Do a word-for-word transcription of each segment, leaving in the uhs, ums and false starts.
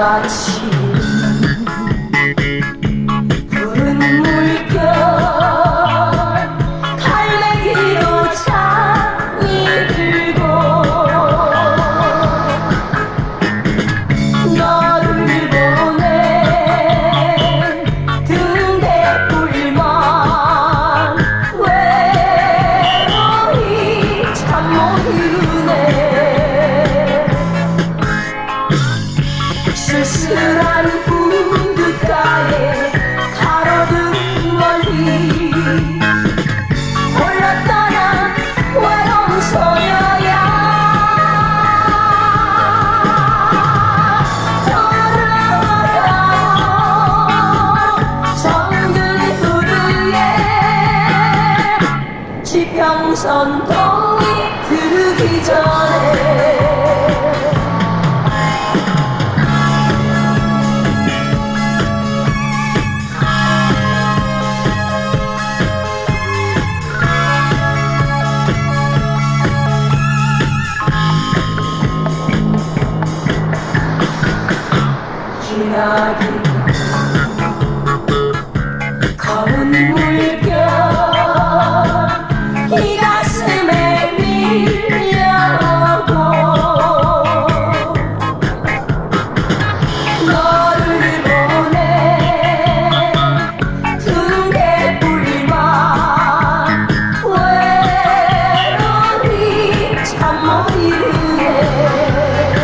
같이 푸른 물결 갈매기로 잠이 들고 너를 보낸 등대불만 외로이 참 모르네. 쓸쓸한 우드가에 가로등 멀리 홀로 떠난 외로운 소녀야. 돌아와라 정든 우드에 지평선 동이 들기 전에 기나긴 검은 물결 이 가슴에 밀려오고 너를 보내 등대불만 외로이 참 모르네.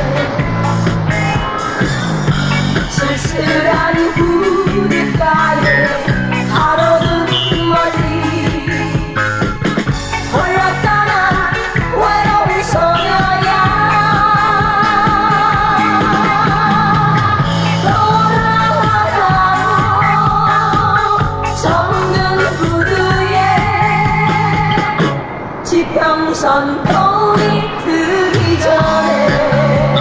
쓸쓸한 우드가에 가로등 멀리 홀로 떠난 외로운 소녀야. 돌아와라 정든 우드에 지평선 동이 들기 전에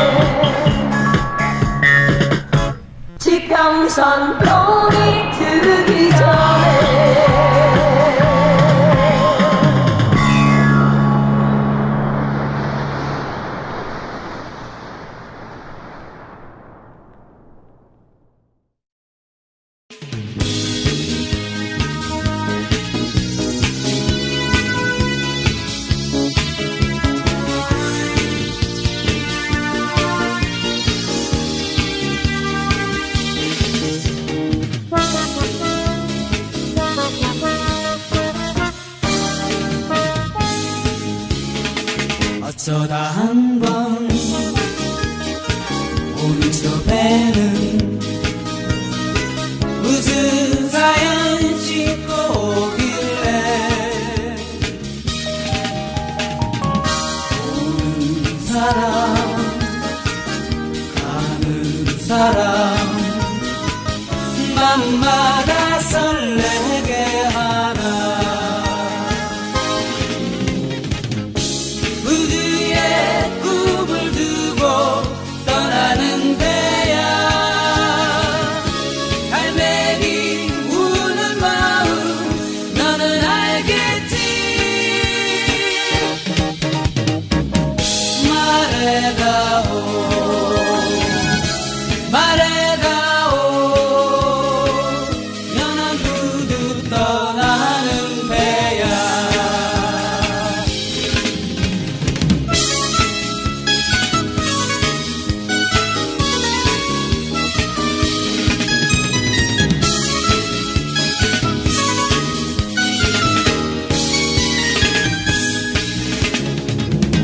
지평선 동이 들기 전에 어쩌다 한번 오른쪽 배는 무슨 사연 싣고 오길래 오는 사람 가는 사람 밤마다 설레게 하나. 떠나는 배야 갈매기 우는 마음 너는 알겠지. 말해다오 말해다오 연한 우드 떠나는 배야.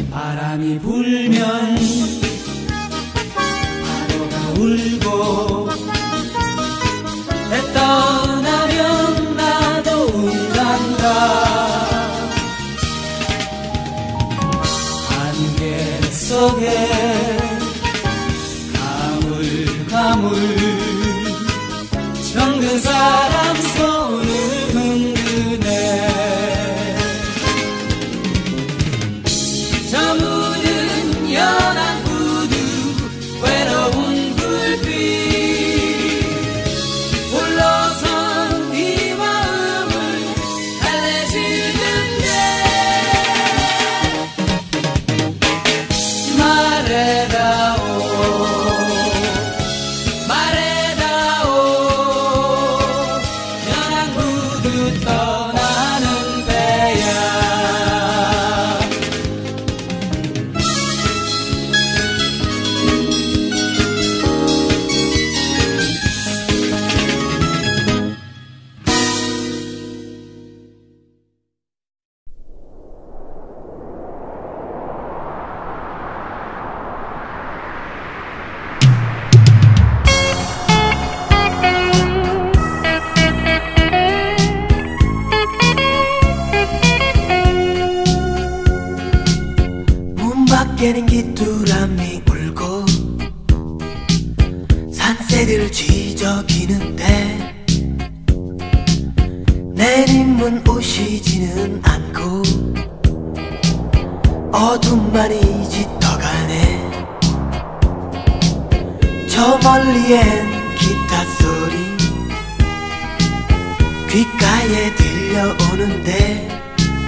바람이 불면 파도가 울고 새들 지저귀는데 내님은 오시지는 않고 어둠만이 짙어가네. 저 멀리엔 기타 소리 귓가에 들려오는데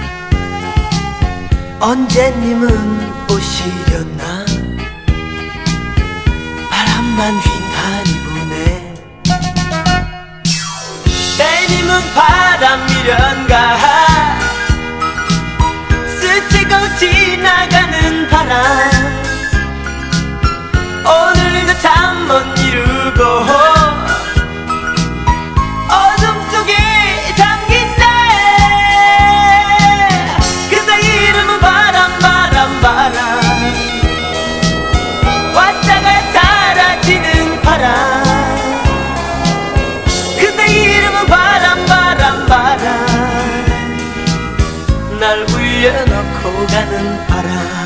언제님은 오시려나. 바람만 휘날이 부네. 때님은 바람 미련가 스치고 지나가는 바람. 오늘도 잠 못 이루고 어둠 속에 잠긴데 그대 이름은 바람 바람 바람. 왔다가 사라지는 바람. 그대 이름은 바람 바람 바람. 날 울려놓고 가는 바람.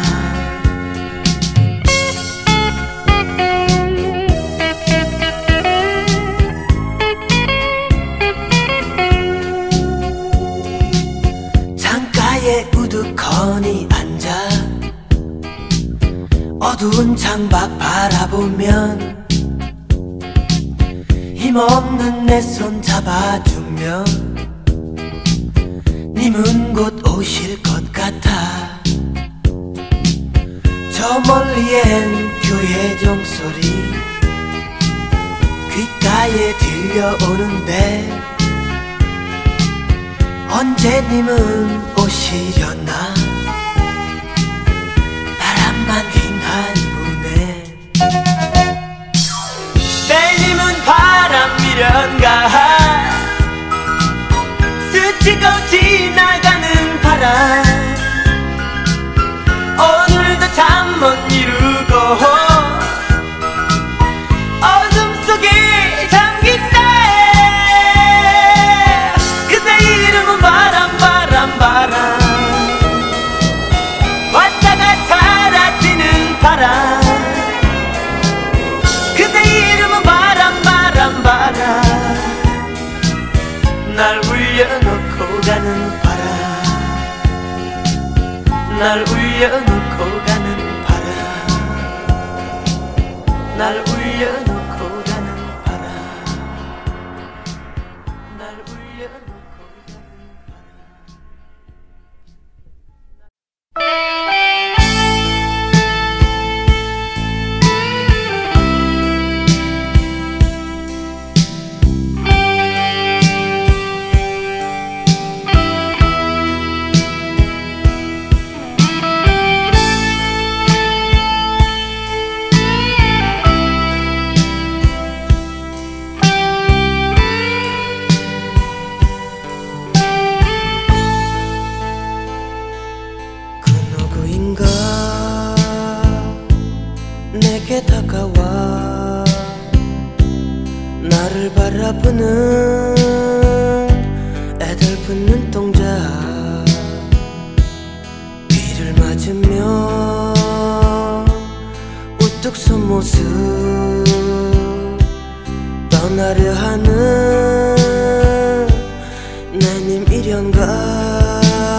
창가에 우두커니 앉아 어두운 창밖 바라보면 힘없는 내 손 잡아주면 님은 곧 오실 것 같아. 저 멀리엔 교회 종소리 귓가에 들려오는데 언제 님은 오시려나. 바람만 휘날이 부네. 때님은 바람 미련가 스치고 지나가는 바람. 오늘도 잠 못 이루고 어둠 속에 잠긴데 그대 이름은 바람 바람 바람. 왔다가 사라지는 바람. 그대 이름은 바람 바람 바람. 날 울려놓고 가는 바람. 날 울려놓고 가는 바람. 날 울려놓고 가는 바람. 날 울려놓고 가는 내게 다가와 나를 바라보는 애달픈 눈동자. 비를 맞으며 우뚝 선 모습 떠나려 하는 내님 이련가.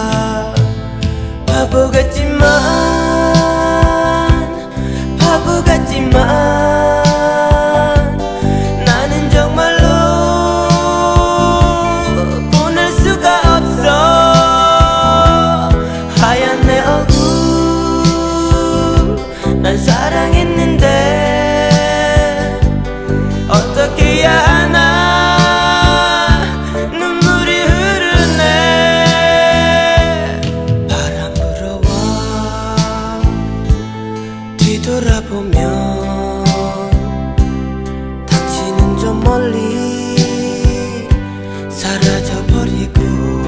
바보 같지만 바보 같지만 나는 정말로 보낼 수가 없어. 하얀 내 얼굴 난 사랑했는데 어떻게 해야 하나. 눈물이 흐르네. 바람 불어와 뒤돌아보면 당신은 저 멀리 사라져버리고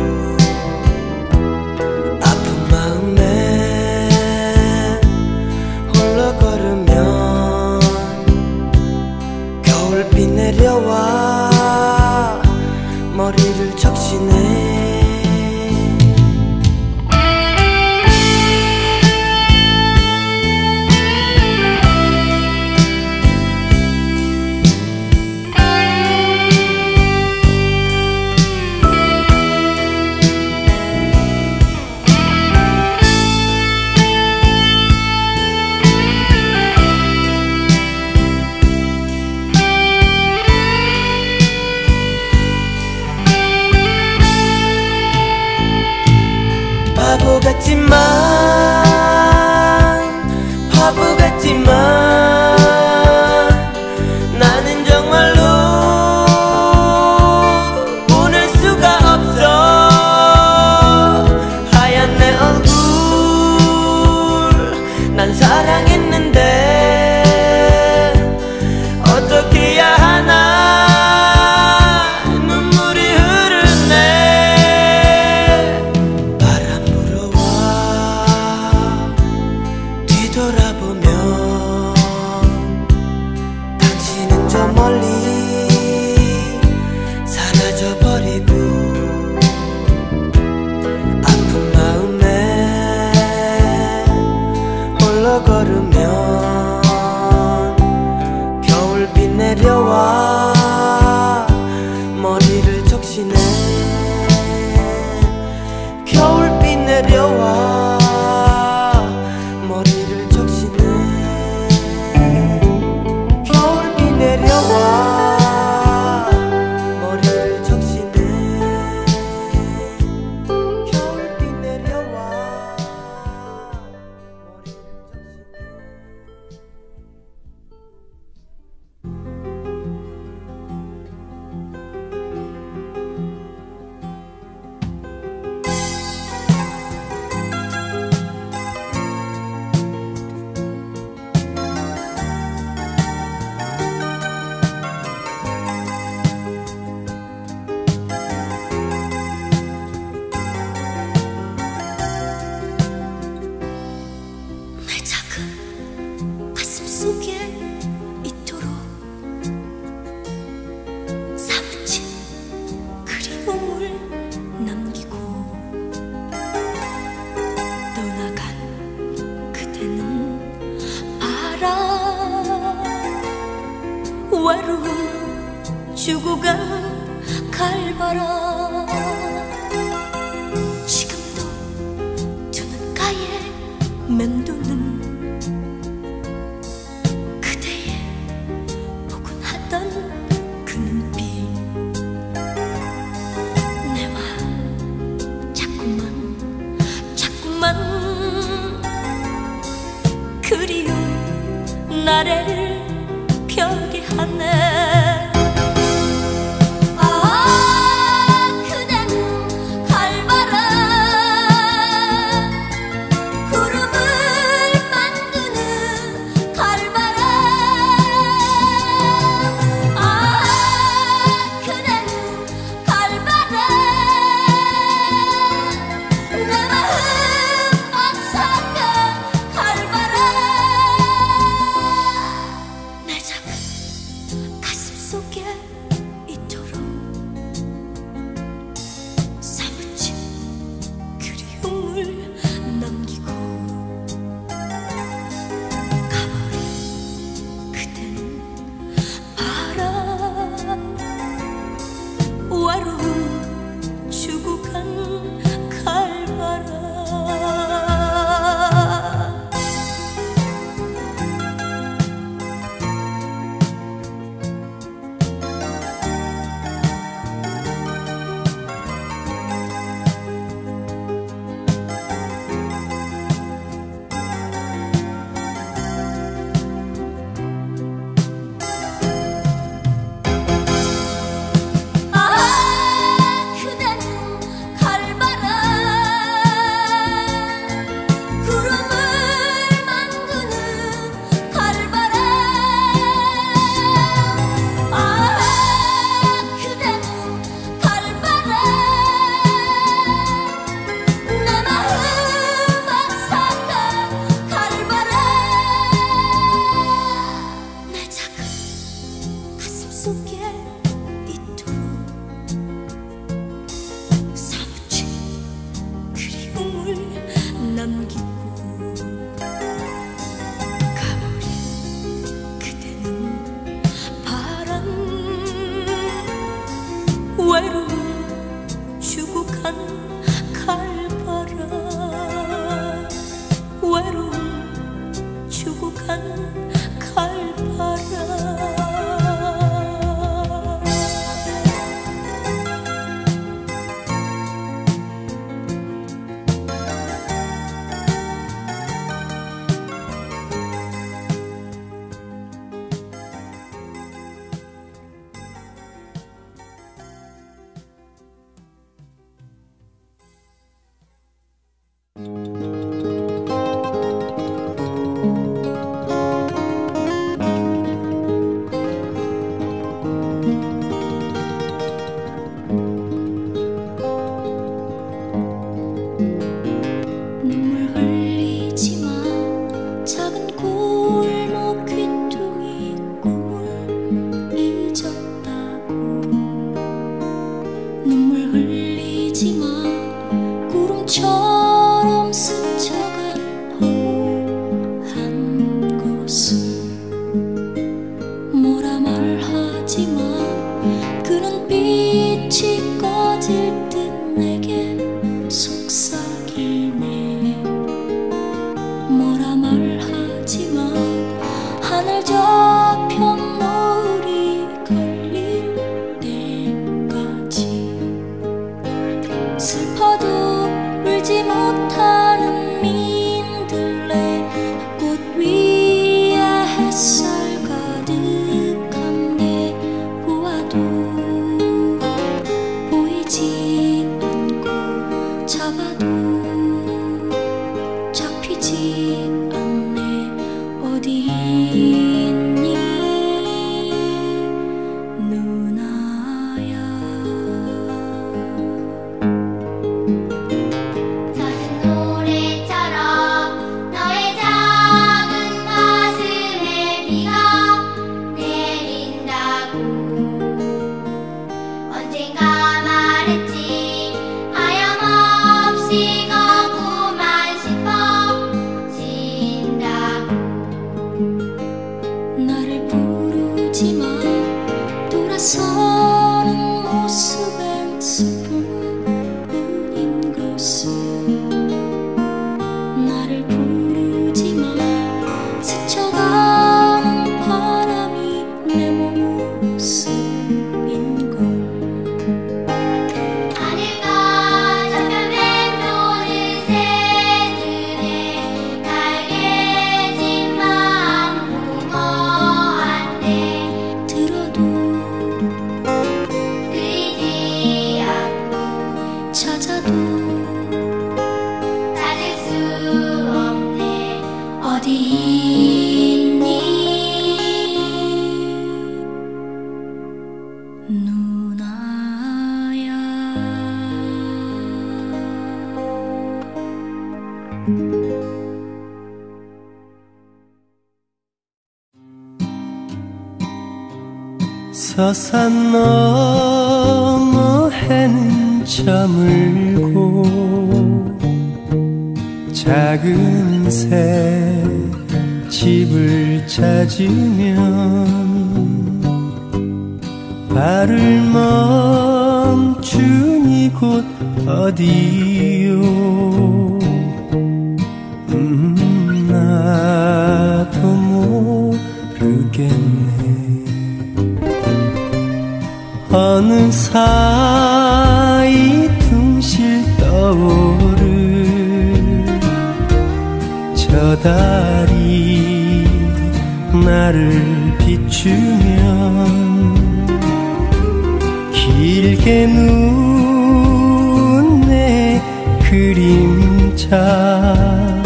아픈 마음에 홀로 걸으면 겨울비 내려와 머리를 적시네. 같지만 바보 같지만 나는 정말로 보낼 수가 없어. 하얀 내 얼굴 난 사랑했는데 어떻게 해야 하나 눈물이 흐르네. 바람 불어와 뒤돌아보면 당신은 저 멀리 사라져버리고 아픈 마음에 홀로 걸으면 겨울비 내려와 머리를 적시네. 겨울비 내려와 머리를 적시네. 겨울비 내려와 머리를 적시네. 겨울비 내려와 머리를 내 작은 가슴 속에 이토록 사무친 그리움을 남기고 떠나간 그대는 알아. 외로움 주고 간 갈바라. 지금도 두 눈가에 맴도는 그대의 포근하던 그 눈빛. 내 마음 자꾸만 자꾸만 그리움 나래를 펴게 하네. 아 그대는 갈바라. 구름을 서는 모습엔 슬픔뿐인 것을 나를 부르지만 스쳐가는 바람이 내 모습인걸. 하늘과 저편에 도는 새들의 날개진 마음 무모한데 들어도 들리지 않고 찾아도 찾을 수 없네. 어디 있니 누나야. 서산 너머 해는 저물고 작은 새 집을 찾으면 발을 멈춘 이곳 어디요. 음, 나도 모르겠네. 어느 사이 둥실 떠오를 저 달이 나를 비추면 길게 누운 내 그림자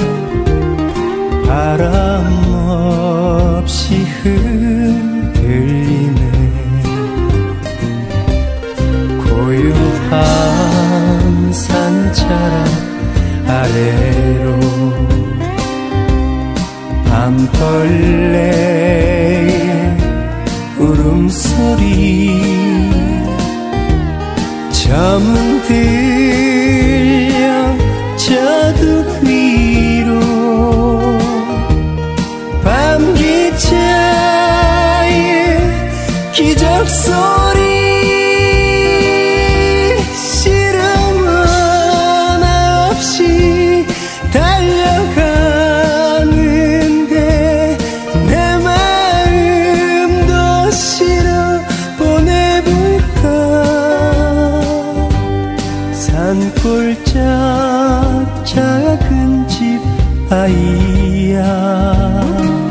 바람 없이 흔들리네. 고요한 산자락 아래로 밤벌레의 울음소리 저문 들려 저두 위로 밤기차의 기적소리 시름 하나 없이 달려가는데 내 마음도 실어 보내볼까. 산골짜 작은 집 아이야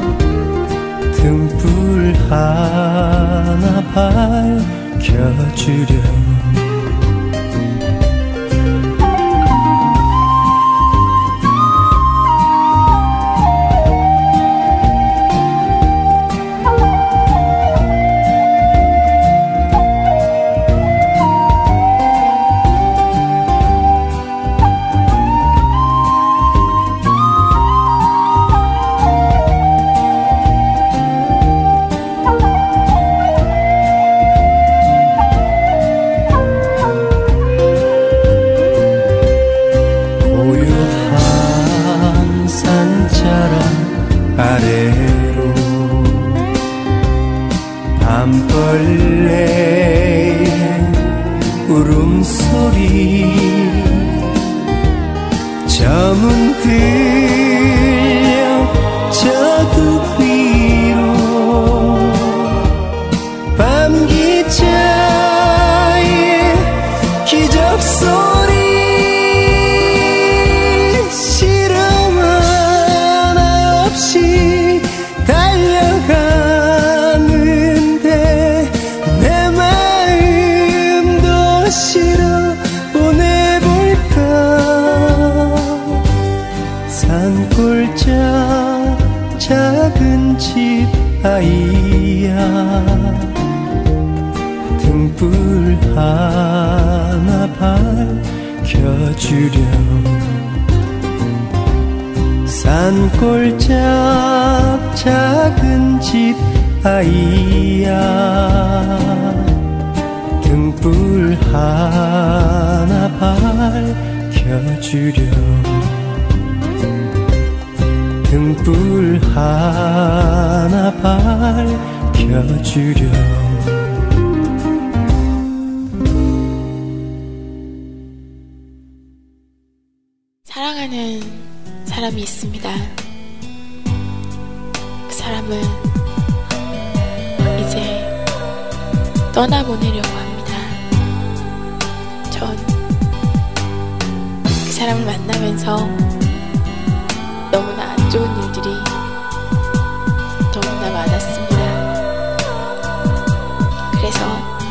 등불 하나 밝혀주렴. 아래로 밤벌레의 울음소리 저문 들려 저두 위로 밤기차의 기적소리 달려가는데 내 마음도 실어 보내볼까. 산골짜 작은 집 아이야 등불 하나 밝혀주렴. 산골짜 작은 집 아이야 등불 하나 밝혀주렴. 등불 하나 밝혀주렴. 사람이 있습니다. 그 사람은 이제 떠나보내려고 합니다. 전 그 사람을 만나면서 너무나 안 좋은 일들이 너무나 많았습니다. 그래서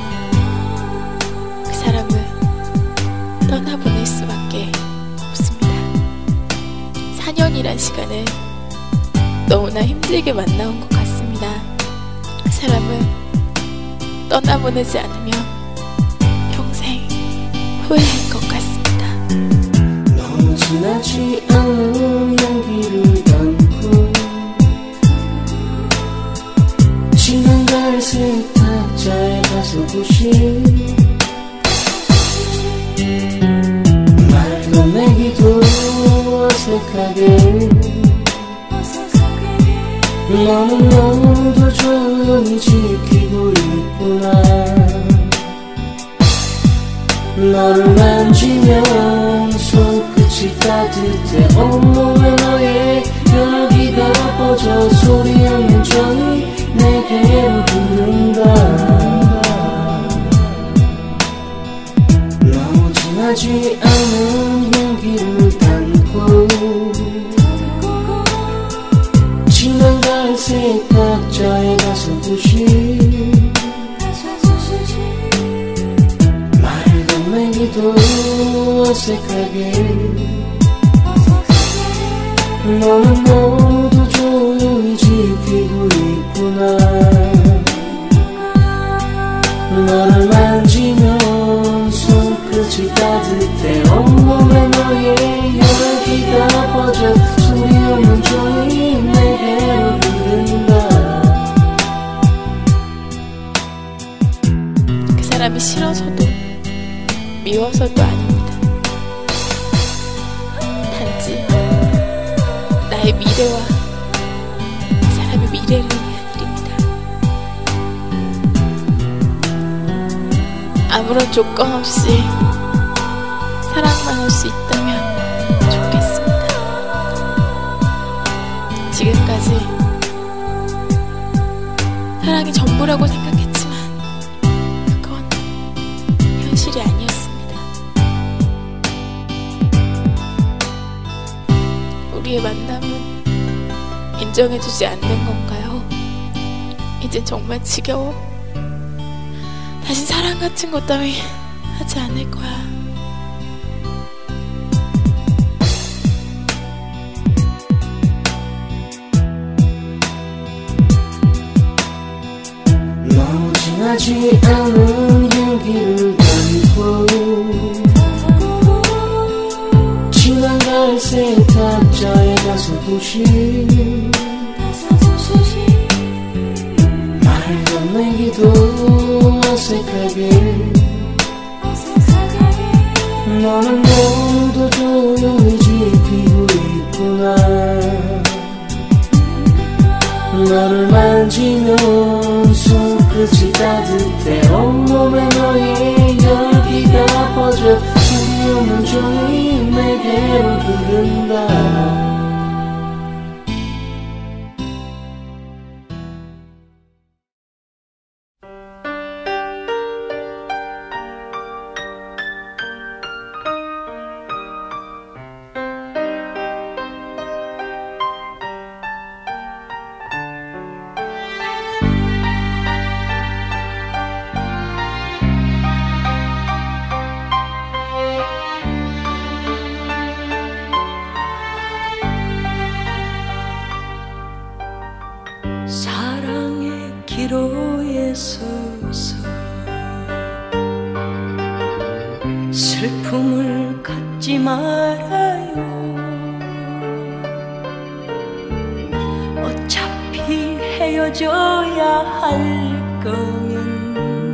그 사람을 떠나보낼 수밖에 없습니다. 사 년이란 시간을 너무나 힘들게 만나온 것 같습니다. 그 사람을 떠나보내지 않으면 평생 후회할 것 같습니다. 너무 진하지 않은 향기를 담고 진한 갈색 탁자에 가서보시 말 건네기도 어색하게 너는 너무도 조용히 지키고 있구나. 너를 만지면 손끝이 따뜻해 온몸에 너의 열기가 퍼져 소리 없는 정이 내게로 흐른다. 너무 진하지 않은 향기를 담고 진한 갈색 탁자에 가서보시 말 건네기도 어색하게 너는 너무도 조용히 지키고 있구나. 너를 만지면 손끝이 따뜻해 온몸에 너의 열기가 퍼져 소리 없는 종이 내게로 흐른다. 그 사람이 싫어서도 미워서도 아닙니다. 단지 나의 미래와 그 사람의 미래를 위한 일입니다. 아무런 조건 없이 사랑만 할 수 있다면 좋겠습니다. 지금까지 사랑이 전부라고 생각했지만 그건 현실이 아니었습니다. 우리의 만남은 인정해주지 않는 건가요? 이젠 정말 지겨워. 다신 사랑 같은 것 따위 하지 않을 거야. 너무 진하지 않은 향기를 담고 진한 갈색 탁자에 가서보시 말 건네기도 어색하게 너는 너무도 조용히 지키고 있구나. 너를 만지면 손끝이 따뜻해 온몸에 너의 열기가 퍼져 소리 없는 종이 내게로 흐른다. 사랑의 기로에 서서 슬픔을 갖지 말아요. 어차피 헤어져야 할 거면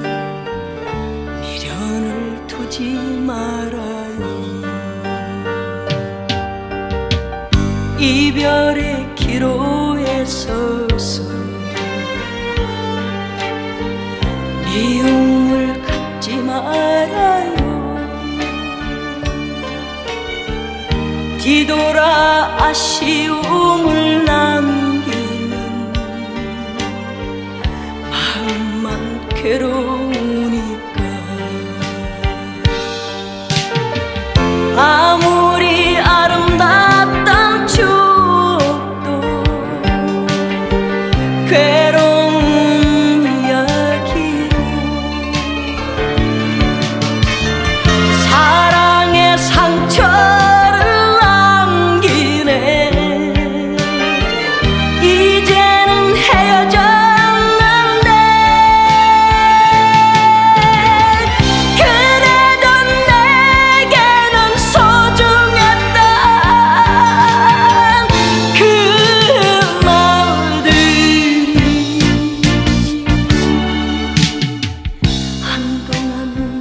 미련을 두지 말아요. 이별의 기로에 서서 미움을 갖지 말아요. 뒤돌아 아쉬움을 남기는 마음만 괴로우니까 아무리 아름답던 추억도 괴로운 이야기로 사랑의 상처를 남기네. 이제는 헤어졌는데 그래도 내게는 소중했던 그 말들이 한동안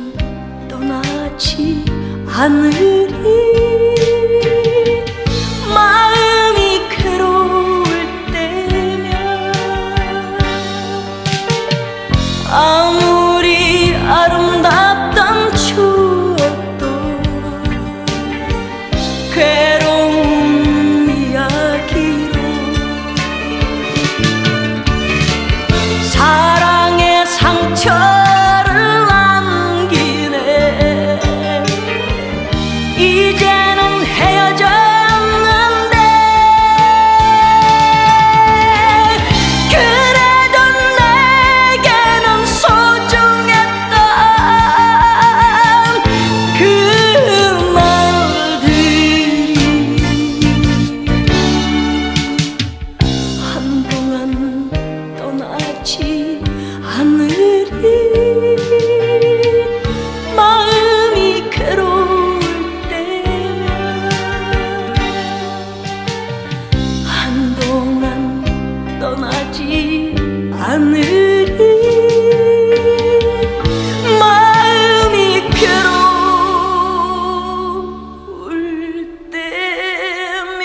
떠나지 않으리. 마음이 괴로울 때면 아무리 아름답던 추억도 괴로운 이야기로 사랑의 상처를 남기네. 이제는 헤어졌는데 그래도 내게는 소중했던 그 말들이 한동안 떠나지 않으리. 마음이 괴로울 때면 한동안 떠나지 않으리. 마음이 괴로울 때면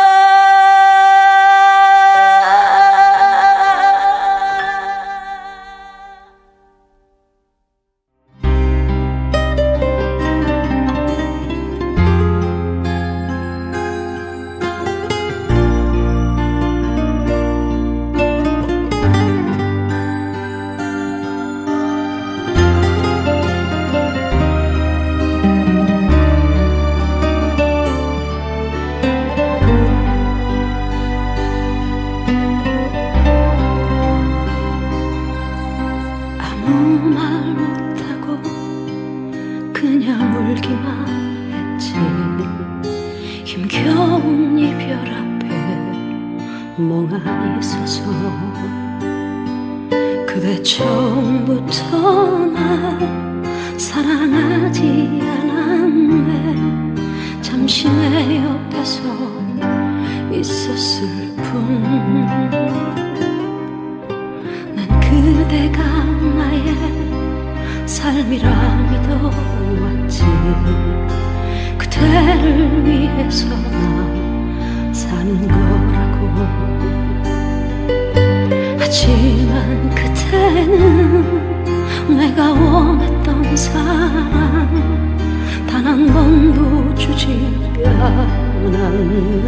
아무 말 못하고 그냥 울기만 했지. 힘겨운 이별 앞에 멍하니 서서 그대 처음부터 날 사랑하지 않았네. 잠시 내 옆에서 있었을 뿐. 난 그대가 나의 삶이라 믿어왔지. 그대를 위해서 나 사는 거라고. 하지만 그대는 내가 원했던 사랑 단 한 번도 주지 않았네.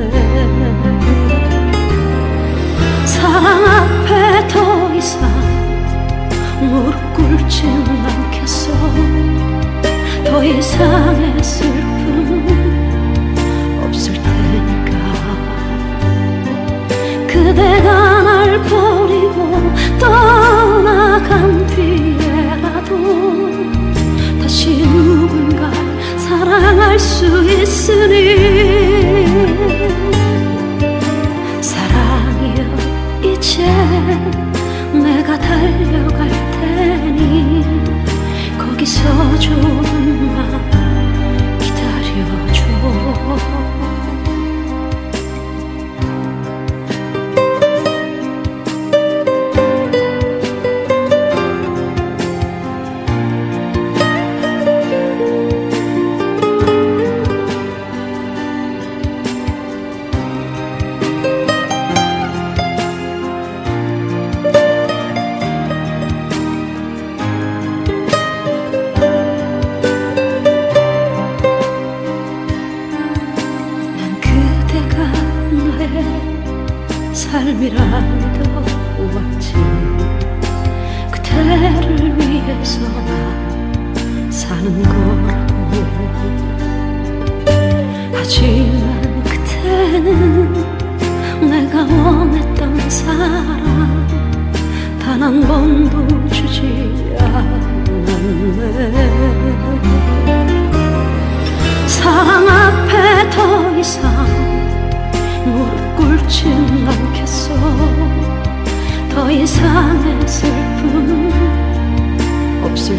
사랑 앞에 더 이상 무릎 꿇지 않겠어. 더 이상의 슬픔 없을 테니까. 그대가 날 버리고 떠나간 뒤에라도 다시 누군가 사랑할 수 있으니. 사랑이여 이제 내가 달려갈 테니 거기서 조금만 기다려줘. 조금이라도 왔지. 그대를 위해서 나 사는 거라고. 하지만 그때는 내가 원했던 사람 단 한 번도 주지 않았네. 사랑 앞에 더 이상 무릎 꿇진 않겠어. 더 이상의 슬픔 없을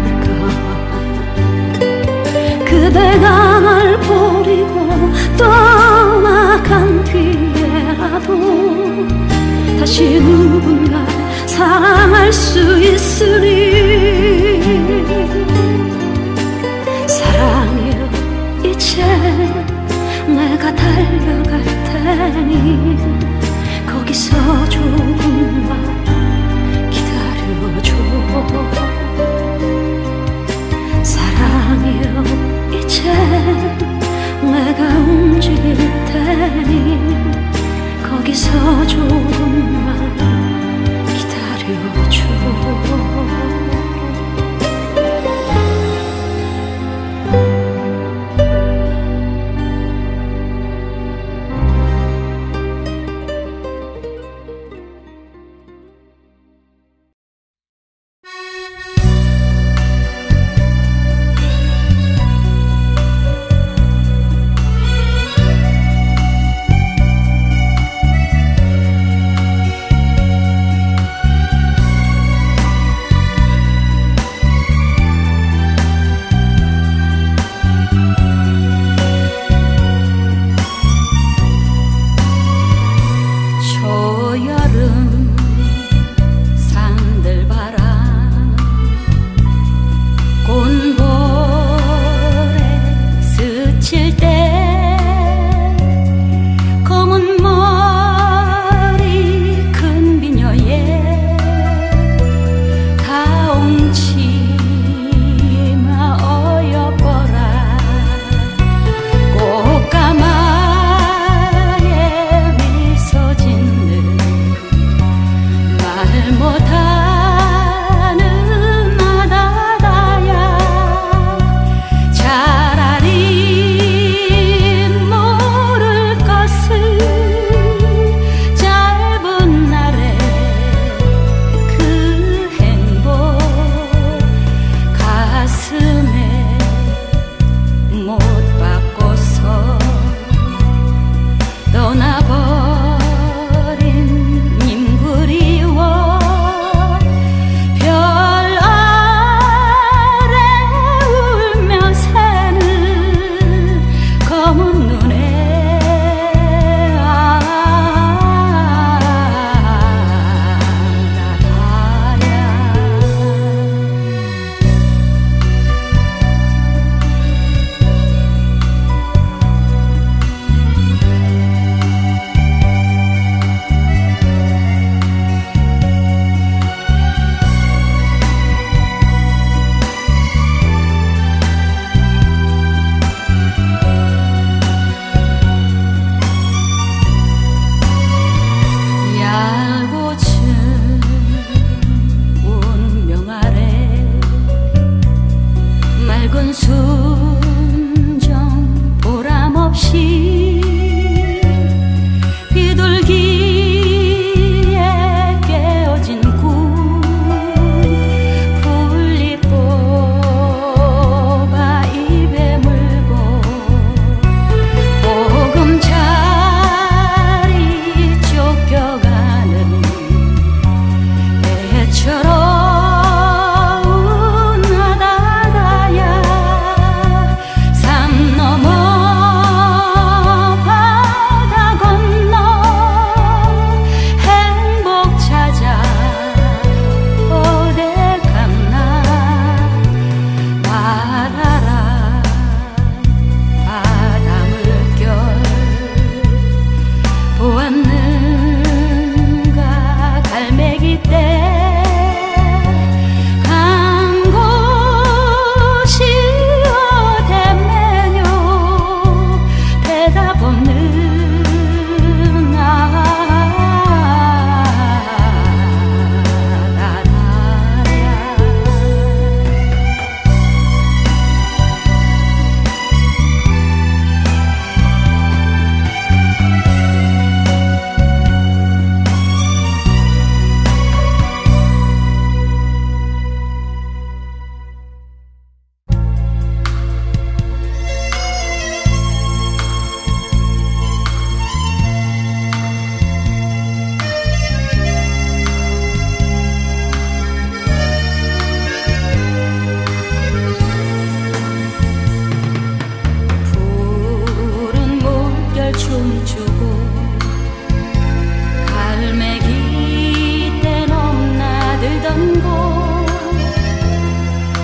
테니까. 그대가 날 버리고 떠나간 뒤에라도 다시 누군가 사랑할 수 있으니. 사랑이여 이제 내가 달려갈 테니 거기서 조금만 기다려줘. 사랑이여 이제 내가 움직일 테니 거기서 조금만 기다려줘.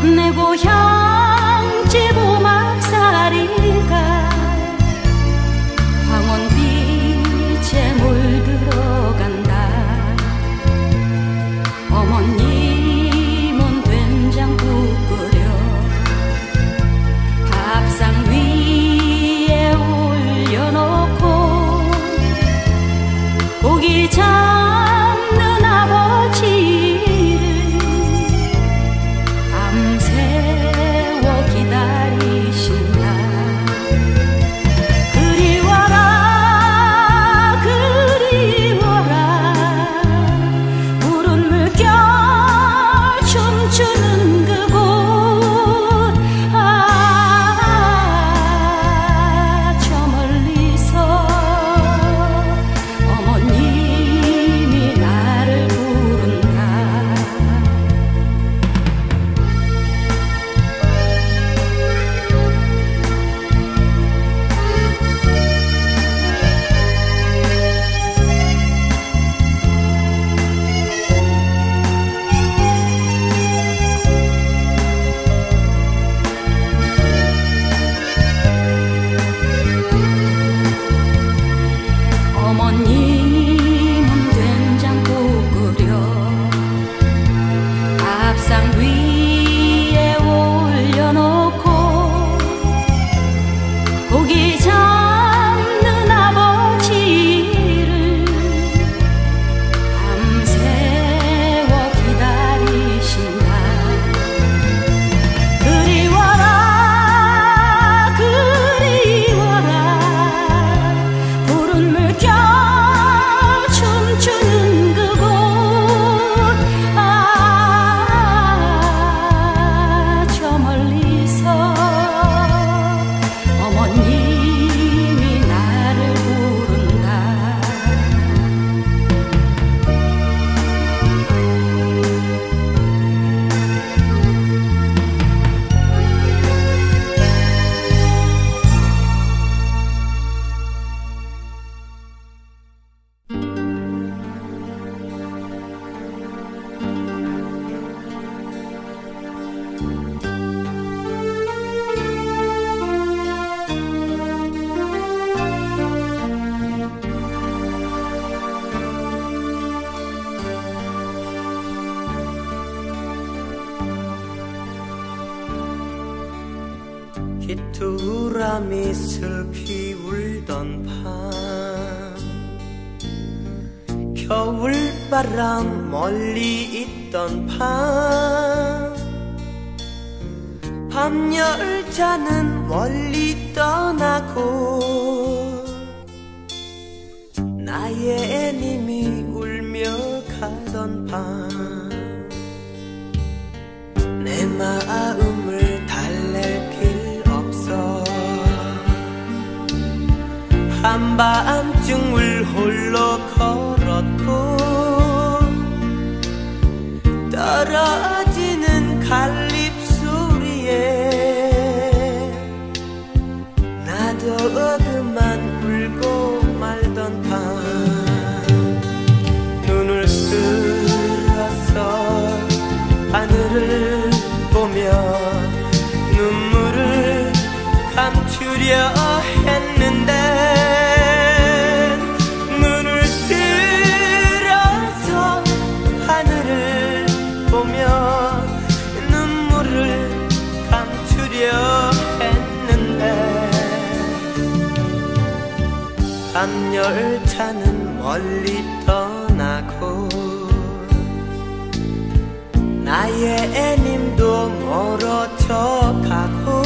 내 고향집 오막살이가 황혼빛에 물들어간다. 어머님은 된장국 끓여 밥상 위에 올려놓고 고기 잡는 아버지를 밤새워 기다리신다. 그리워라 그리워라 푸른 물결 춤추는 그곳. 아, 저 멀리서 어머님이 나를 부른다. 어머님은 된장국 끓여 밥상 위에 올려놓고 고기 잡는 아버지를 밤새워 기다리신다. 그리워라 그리워라 푸른 물결 춤추는 그곳. 아, 저 멀리서 어머님이 나를 부른다. 귀뚜라미 슬피 울던 밤 겨울바람 멀리 있던 밤 밤열차는 멀리 떠나고 나의 님이 울며 가던 밤 내 마음을 달랠 길 없어 한밤중을 홀로 걸었고 떨어지는 갈립소리에 나도 그만 울고 말던 밤 눈을 들어서 하늘을 보며 눈물을 감추려 했는데 눈을 들어서 하늘을 보며 눈물을 감추려 했는데 밤열차는 멀리 떠나고 나의 애님도 멀어져 가고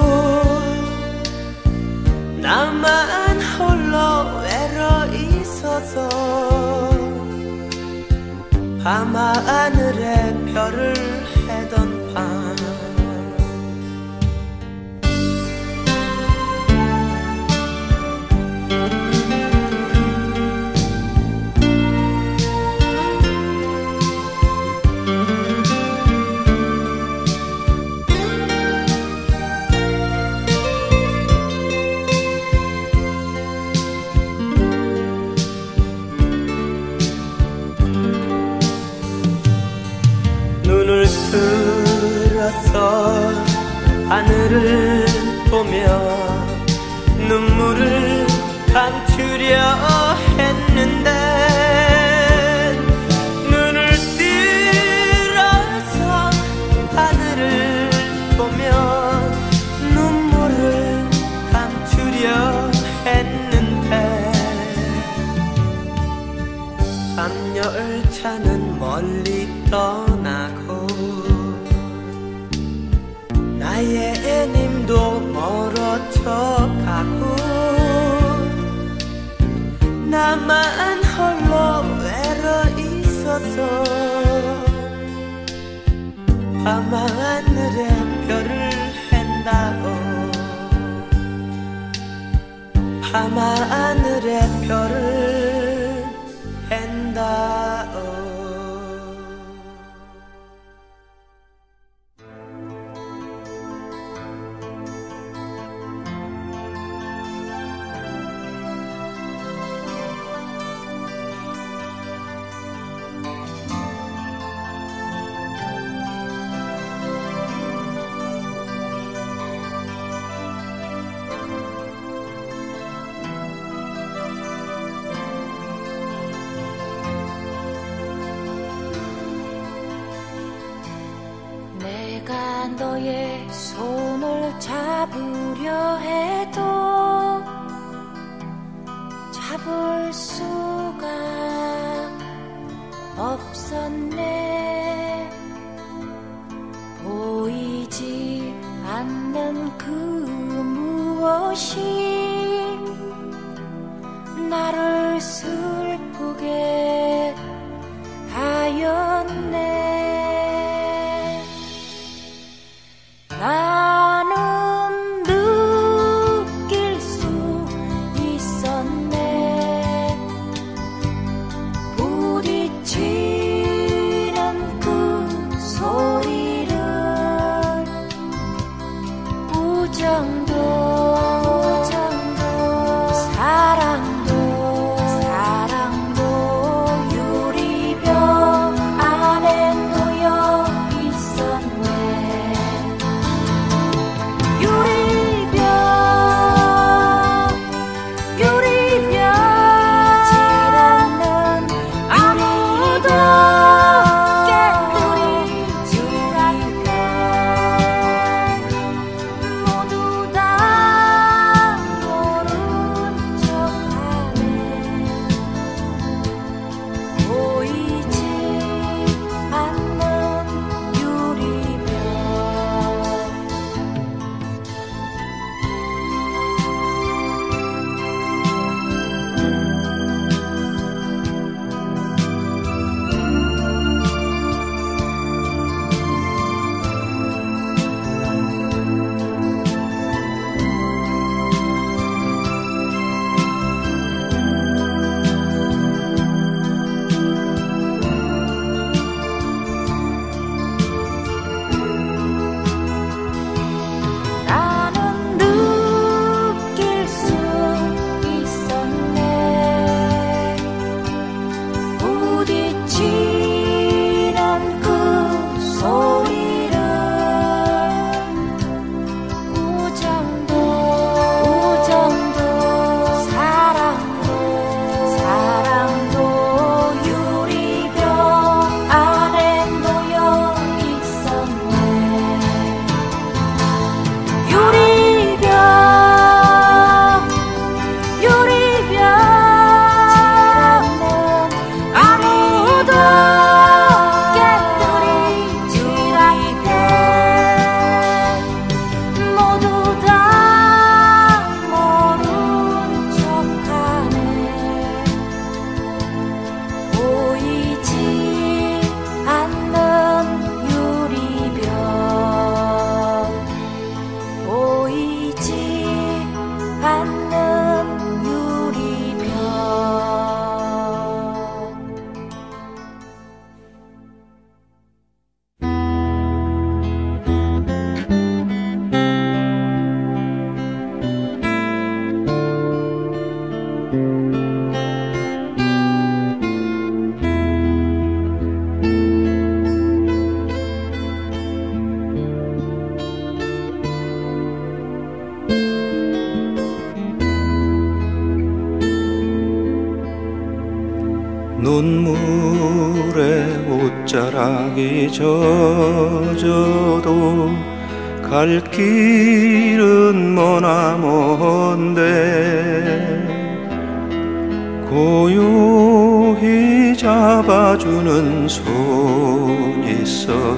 나만 홀로 외로 있어서 밤하늘에 별을 해던 밤 눈을 하늘을 보며 눈물을 감추려 했는데 눈을 들어서 하늘을 보며 눈물을 감추려 했는데 밤열차는 멀리 떠나고 나의 애님도 멀어져 가고 나만 홀로 외로 있어서 밤하늘에 별을 헨다오 밤하늘에 별을 헨다오 내가 너의 손을 잡으려 해도 잡을 수가 없었네. 보이지 않는 그 무엇이 나를 슬프게 하였네. 나는 느낄 수 있었네. 부딪히는 그 소리를 우정도 우정도 사랑도 사랑도 유리병 안에 눈물에 옷자락이 젖어도 갈 길은 머나먼데 고요히 잡아주는 손 있어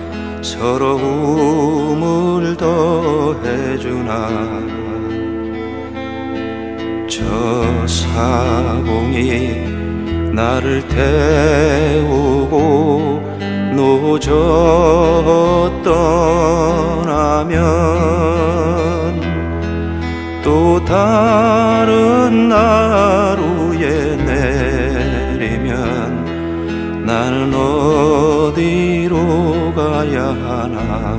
서러움을 더해주나. 저 사공이 나를 태우고 노저 떠나면 또 다른 하루에 내리면 나는 어디로 가야 하나.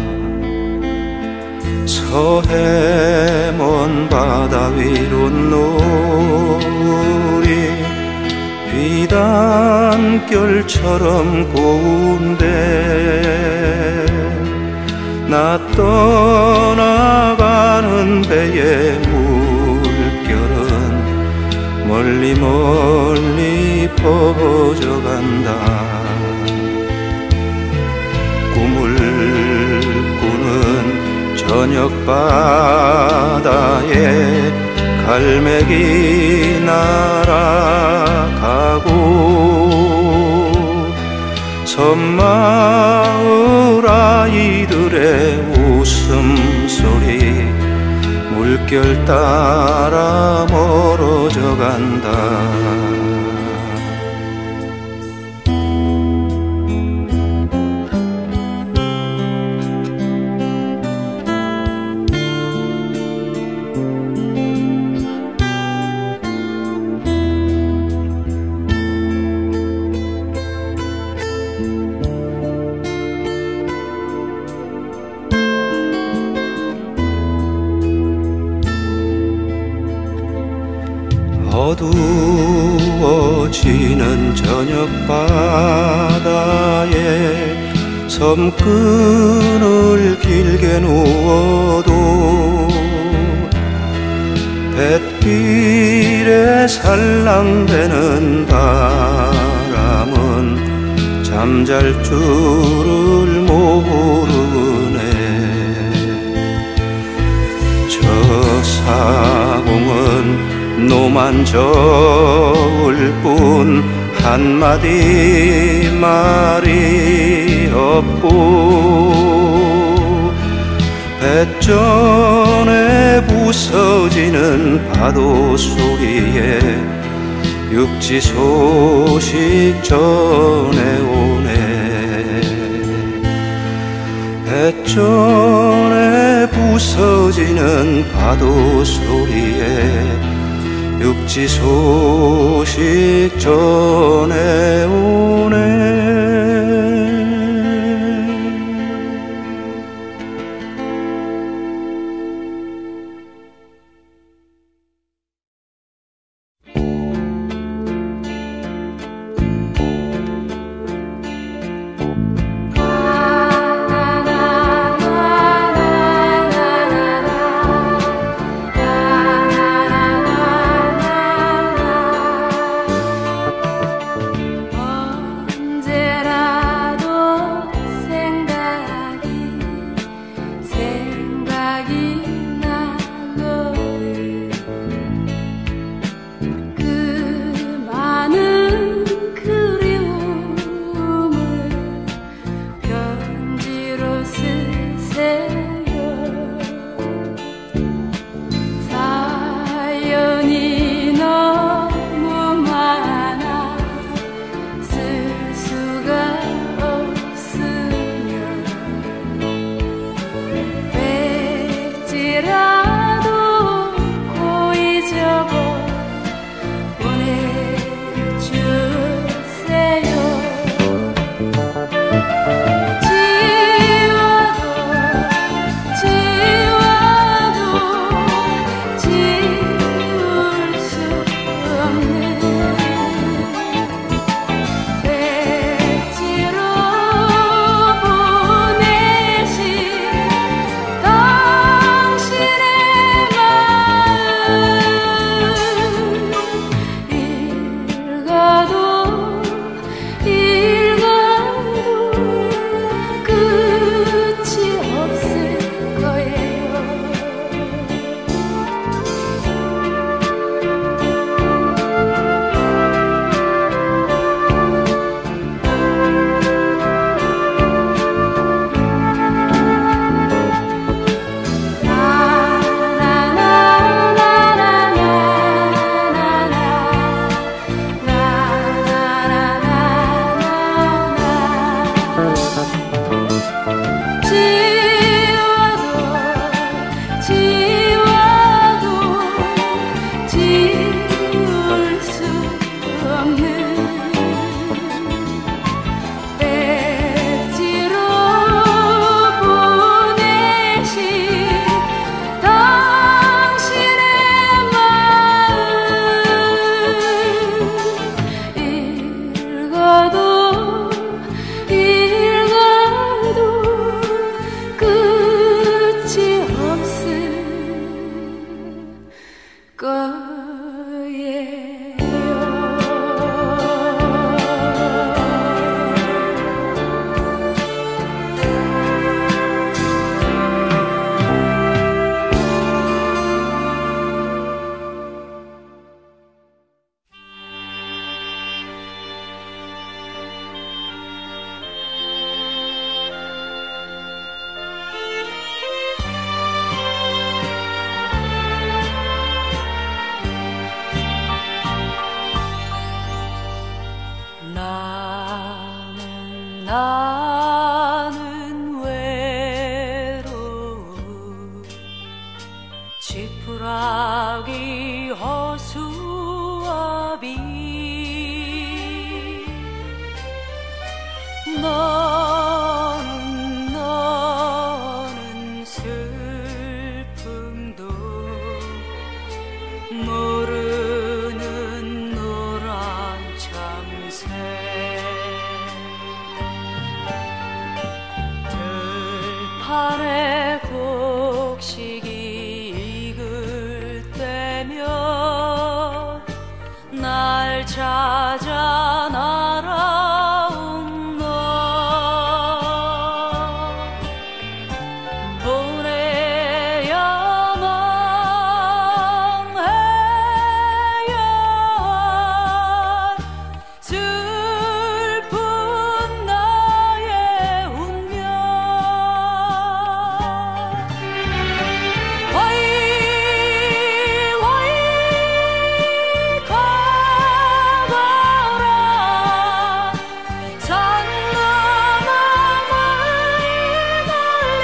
서해 먼 바다 위로 노을이 비단결처럼 고운데 나 떠나가는 배의 물결은 멀리 멀리 퍼져간다. 꿈을 꾸는 저녁 바다에 갈매기 날아가고 섬마을 아이들의 웃음소리 물결 따라 멀어져 간다. 어두워지는 저녁 바다에 섬끈을 길게 누워도 뱃길에 살랑대는 바람은 잠잘 줄을 모르네. 저 사공은 노만 저을 뿐 한마디 말이 없고 뱃전에 부서지는 파도 소리에 육지 소식 전해오네. 뱃전에 부서지는 파도 소리에 육지 소식 전해오네. 보내신 당신의 지푸라기 허수아비 너는 너는 슬픔도 모르는 노란 참새 들판에 곡식이 익을 때면 날 찾아 날아온 너 보내야만 해야 슬픈 나의 운명 와이 와이 가거라 산 넘어 멀리 멀리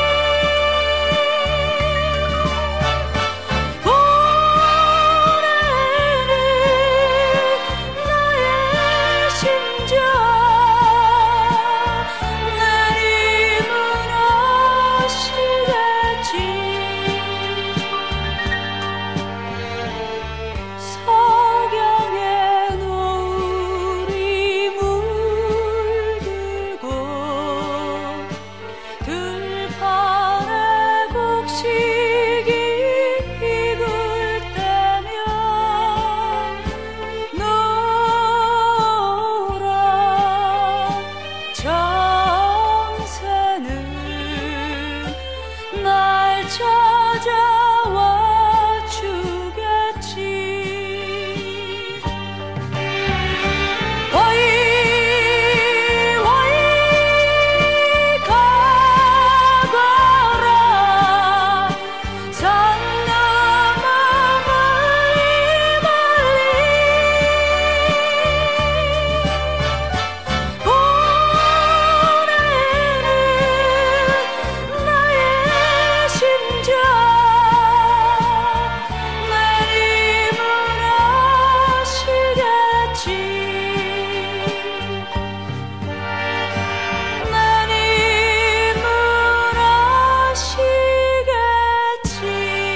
보내는 나의 심장 내림은 아시겠지 석양의 노을이 물들고 들판에 곡식이 익을 때면 노란 참새는 날 찾아와 주겠지 와이 와이 가거라 산 넘어 멀리 멀리 보내는 나의 심장 내림은 아시겠지 내림은 아시겠지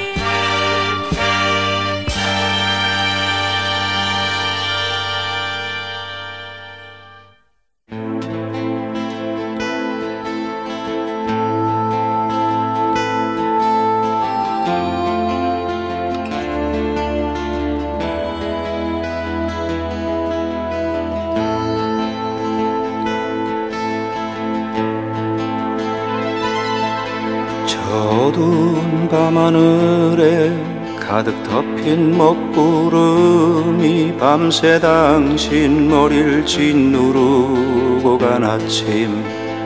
어두운 밤하늘에 가득 덮인 먹구름이 밤새 당신 머리를 짓누르고 간 아침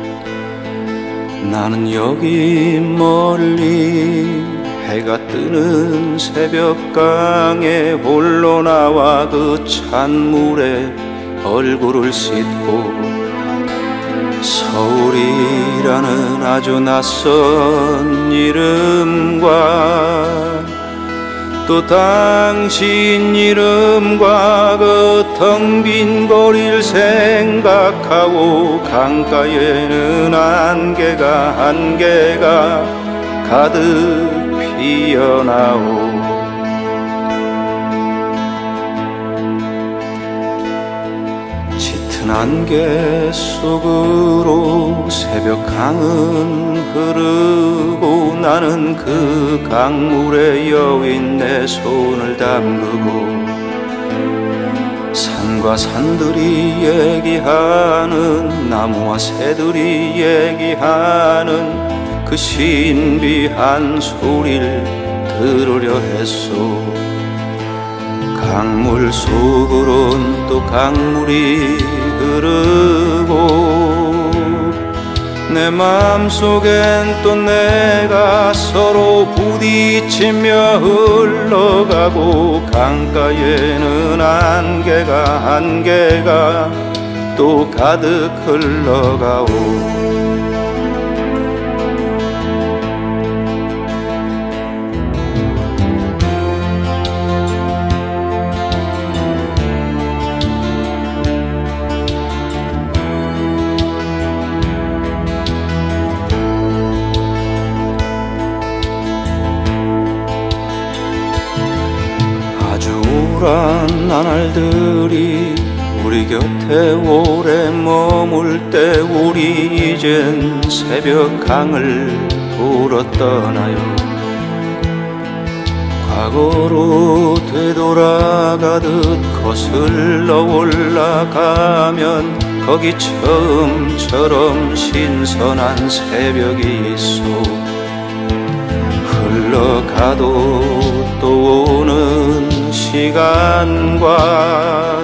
나는 여기 멀리 해가 뜨는 새벽강에 홀로 나와 그 찬물에 얼굴을 씻고 서울이라는 아주 낯선 이름과 또 당신 이름과 그 텅 빈 거리를 생각하고 강가에는 안개가 안개가 가득 피어나오 짙은 안개 속으로 새벽 강은 흐르고 나는 그 강물에 여윈 내 손을 담그고 산과 산들이 얘기하는 나무와 새들이 얘기하는 그 신비한 소리를 들으려 했소 강물 속으론 또 강물이 흐르고 내 맘속엔 또 내가 서로 부딪히며 흘러가고 강가에는 안개가 안개가 또 가득 흘러가오 푸른 나날들이 우리 곁에 오래 머물 때 우리 이젠 새벽 강을 돌아 떠나요. 과거로 되돌아가듯 거슬러 올라가면 거기 처음처럼 신선한 새벽이 있어. 흘러가도 또 오는 시간과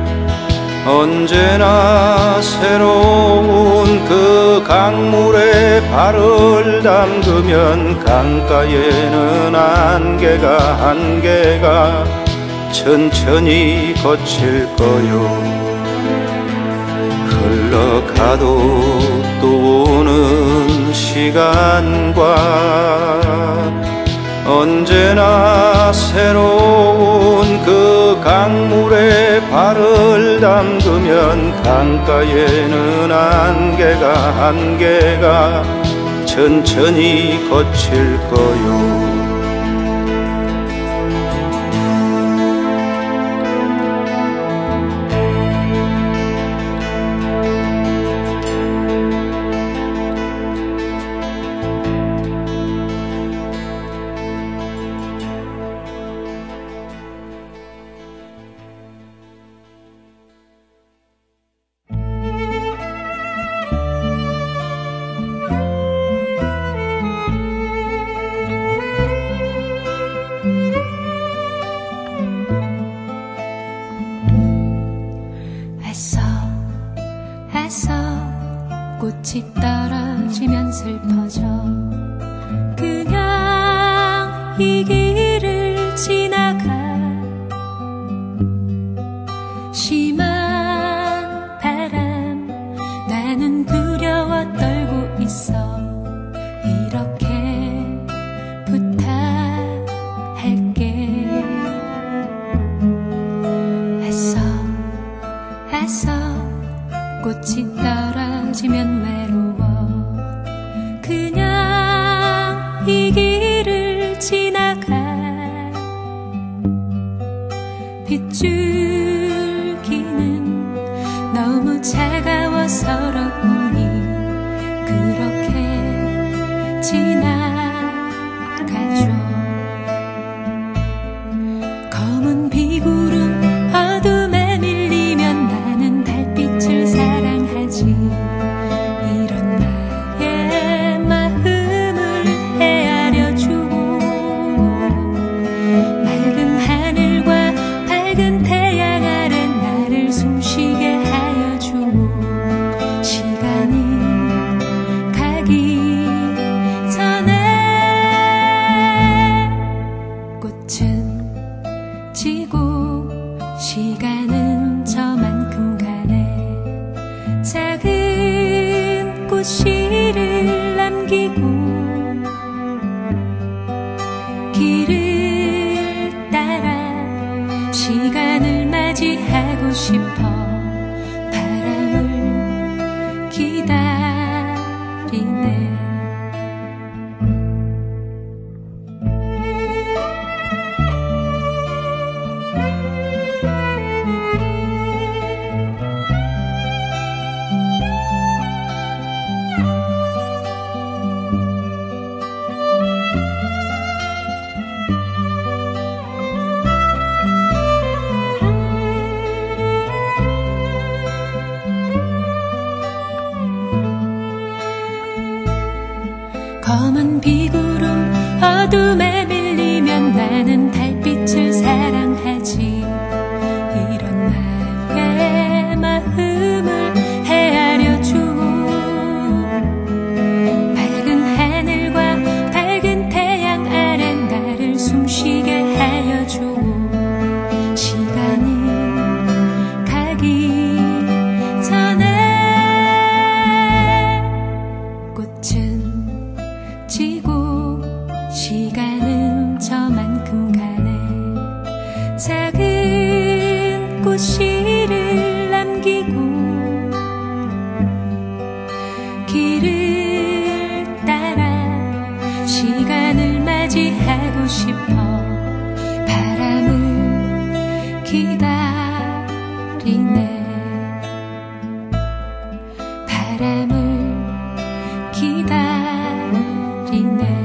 언제나 새로운 그 강물에 발을 담그면 강가에는 안개가 안개가 천천히 거칠 거요. 흘러가도 또 오는 시간과 언제나 새로운 그 강물에 발을 담그면 강가에는 안개가 안개가 천천히 거칠 거요. 꽃이 떨어지면 슬퍼져. 그냥 이 길을 지나가. 심한 바람 나는 두려워 떨고 있어. 이렇게 부탁할게. 애써 애써 꽃이 떨어지면 외로워. 그냥 이 길을 지나가. 빗줄기는 너무 차가워 서러우니 그렇게 지나가죠. 검은 비구름 어둠에 밀리면 나는 달빛을 사랑하지. 이런 나의 마음을 헤아려주고 맑은 하늘과 밝은 태양 아래 나를 숨쉬게 하여주고 시간이 가기 전에 꽃은 지고 시간은 저만큼 가네. 작은 꽃씨를 남기고 길을 따라 시간을 맞이하고 싶어. 바람을 기다리네. 검은 비구름 어둠에 밀리면 나는 달빛을 사랑하지. 이런 나의 마음을 헤아려주고 밝은 하늘과 밝은 태양 아래 나를 숨쉬게 하여주고 시간이 가기 전에 꽃은 지고 시간은 저만큼 가네. 작은 꽃씨를 남기고 길을 따라 시간을 맞이하고 싶어. 바람을 기다리네. 바람을 기다리네.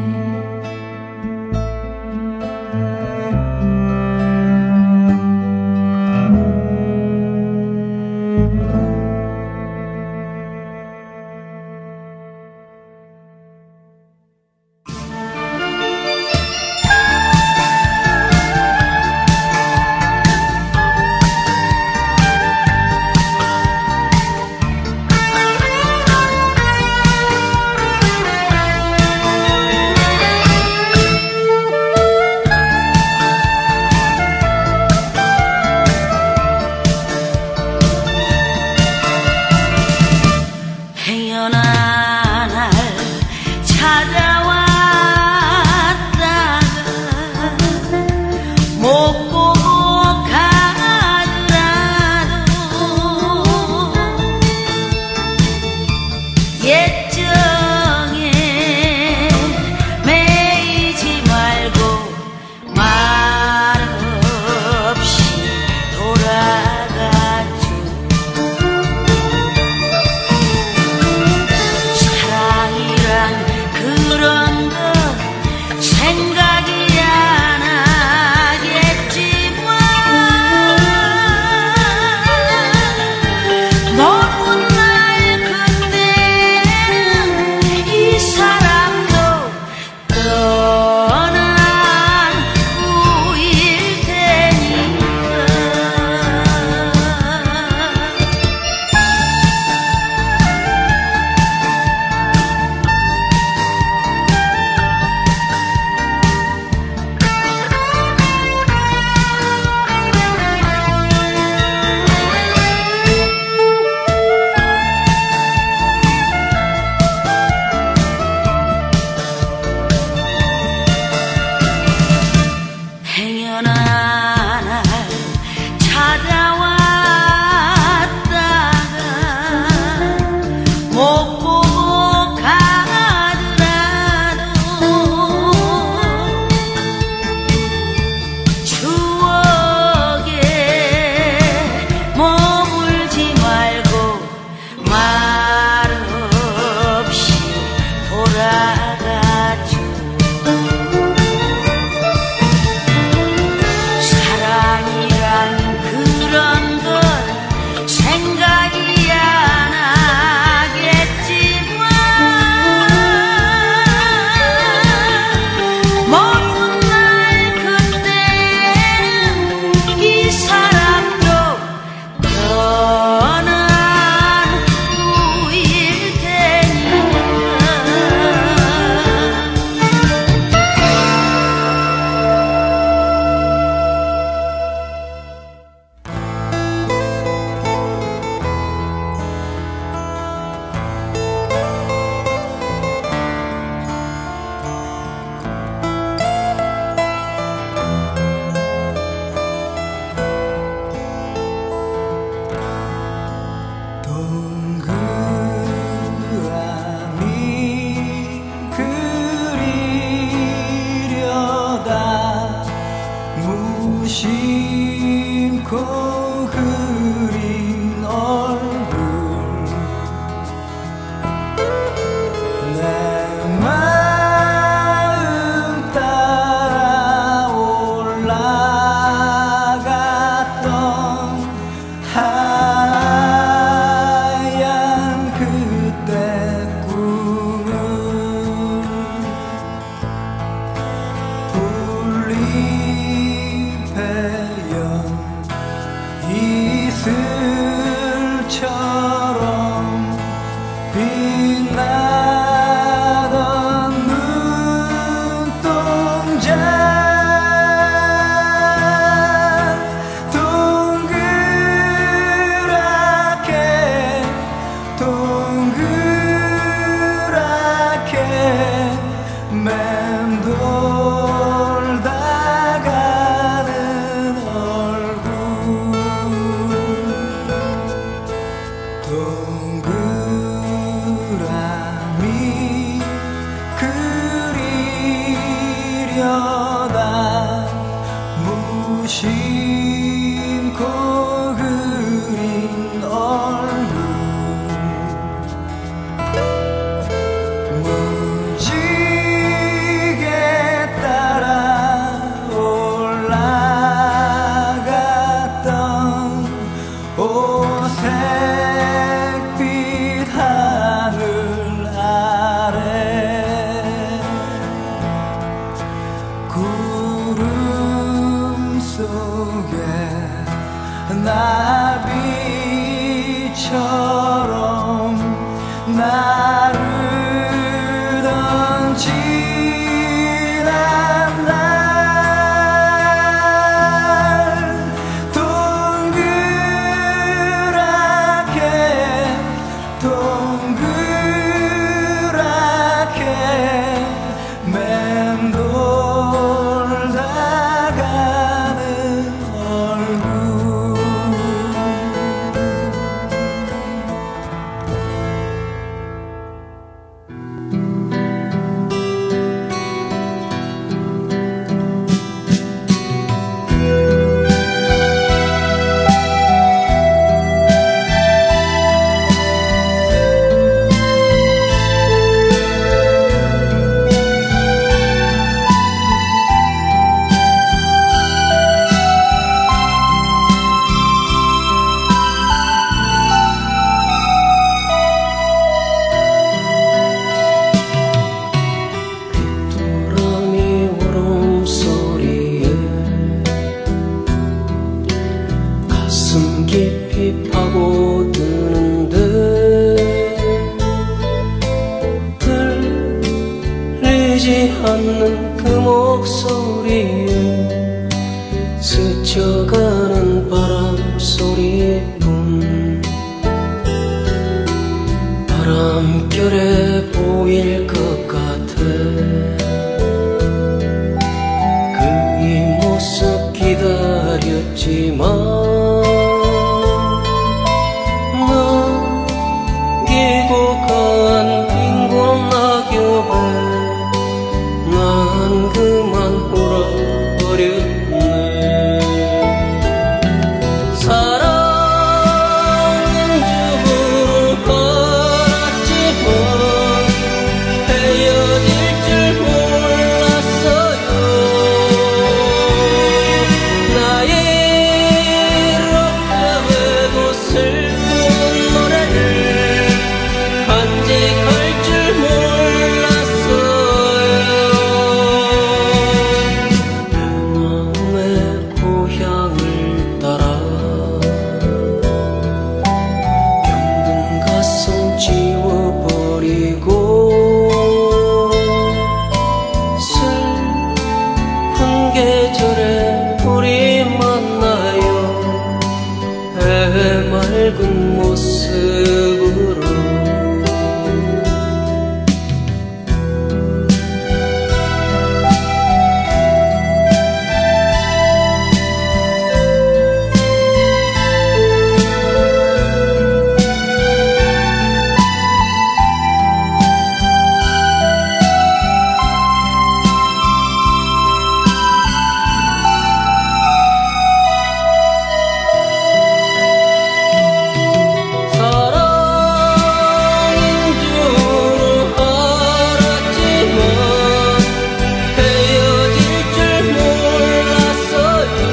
그리려다 무심코 속에 나비처럼 나를 던지란 날 동그랗게 동그랗게 맴돌다가는 얼굴 바람이 울음소리에 가슴 깊이 파고드는데 들리지 않는 그 목소리에 스쳐가는 바람소리뿐 바람결에 보일 것 같아 그 이 모습 기다렸지만 남기고 간 빈곤 낙엽에 난 그만 울어버렸네. 사랑은 죽음으로 알았지만 헤어질 줄 몰랐어요. 나의 이렇게 외고 슬픈 노래를 간직할 줄 몰랐어요. 내 마음의 고향을 따라 병든 가슴 지워버리고 슬픈 계절에 우리 만나요. 해맑은 모습으로 사랑인 줄 알았지만 헤어질 줄 몰랐어요.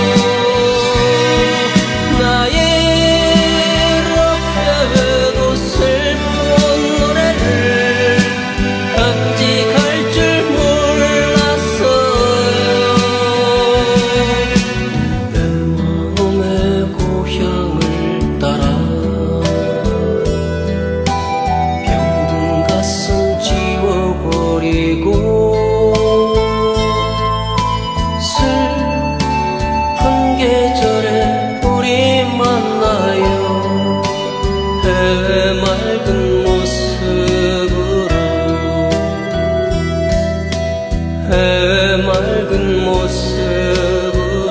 나의 이렇게 외고 슬픈 노래를 간직할 줄 몰랐어요. 내 마음의 고향을 따라 병든 가슴 지워버리고 슬픈 계절에 우리 만나요. 해맑은 모습으로 해맑은 모습으로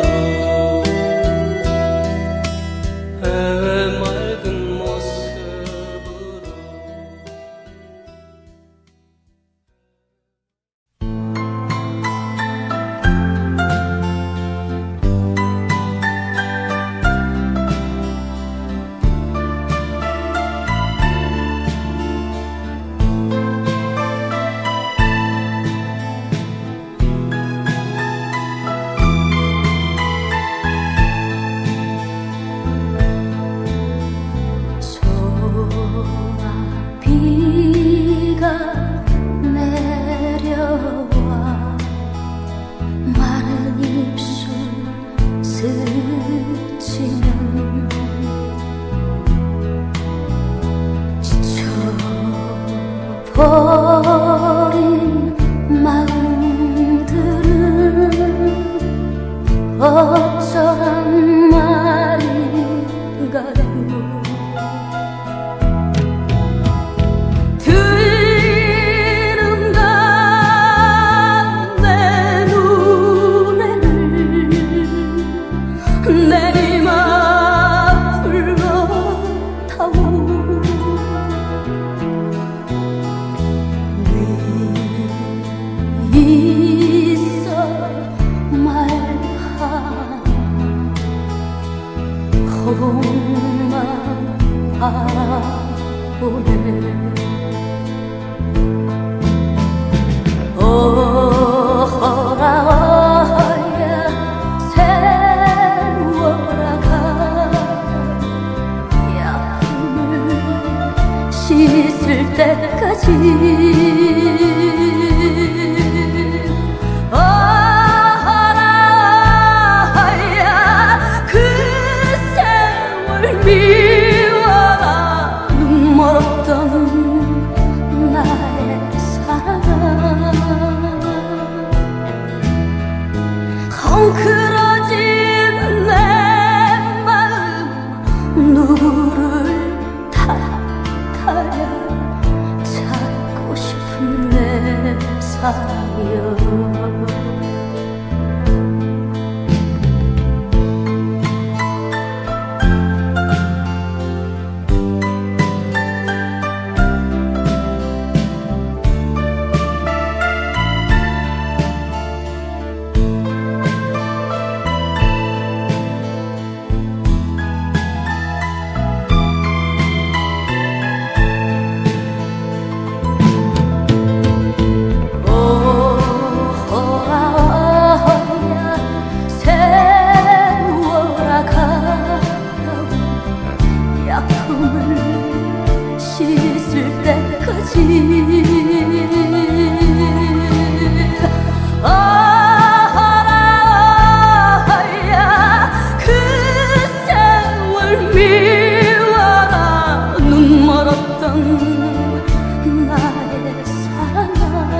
해맑은 모습으로 어쩌란 말인가요. 들리는가 내 눈에는 내리막 불러타오. 위 있어 말하나 거울만 바라보네. 어허라 어야 세월아 가라 약품을 씻을 때까지. 어허라 어야 그 세월 미워라 눈 멀었던 나의 사랑. 헝클어진 내 마음 누구를 탓하랴. 찾고 싶은 내 사랑이여. 씻을 때까지. 어허라 어야 그 세월 미워라 눈 멀었던 나의 사랑아.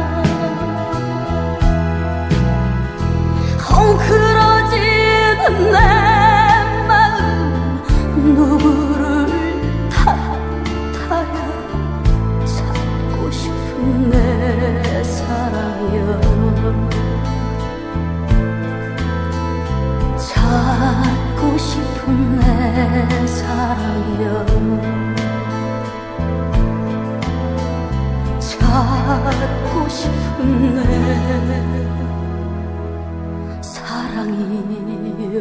헝클어진 내 마음 누구를 탓하랴. 찾고 싶은 내 사랑이여. 찾고 싶은 내 사랑이여. 찾고 싶은 내 사랑이여.